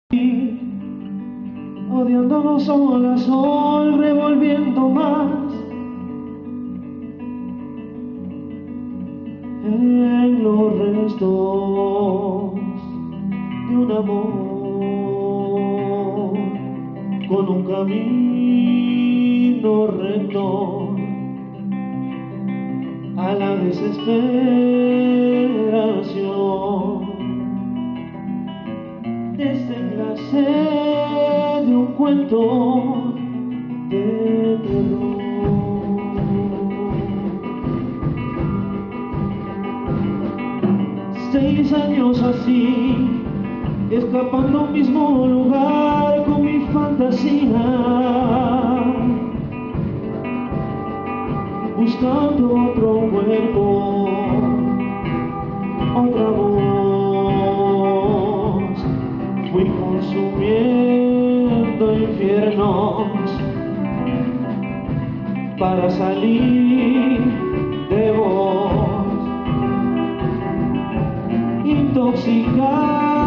odiándonos sol a sol, revolviendo más en los restos de un amor, con un camino recto a la desesperación. Desenlace de un cuento de terror. 6 años así, escapando a un mismo lugar con mi fantasía, buscando otro cuerpo, otra voz. Fui consumiendo infiernos para salir de vos, intoxicado